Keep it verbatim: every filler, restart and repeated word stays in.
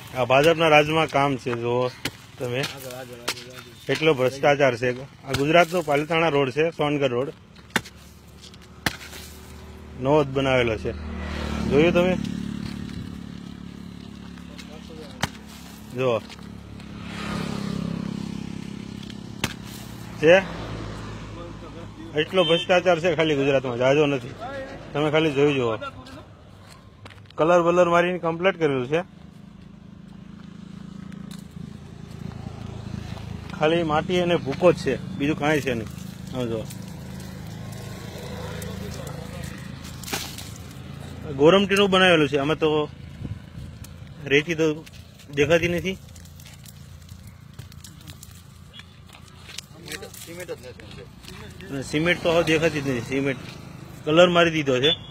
आ भाजपना राजमां काम छे। जो तमे એટલો ભ્રષ્ટાચાર છે। આ ગુજરાતનો પાલિતાણા રોડ છે, સોનગઢ રોડ નવો જ બનાવેલો છે। જોયું તમે? જો છે એટલો ભ્રષ્ટાચાર છે ખાલી ગુજરાતમાં, જાજો નથી। તમે ખાલી જોઈ જુઓ, કલર બલર મારીને કમ્પ્લીટ કરેલું છે। खाली माटी अने भूको ज छे, बीजू कांई छे नहीं। जो गोरमटीनु बनावेलुं छे, आमां तो रेती तो देखाती नहीं। सीमेंट तो हाव देखाती ज नहीं। सीमेंट कलर मारी दीधो छे।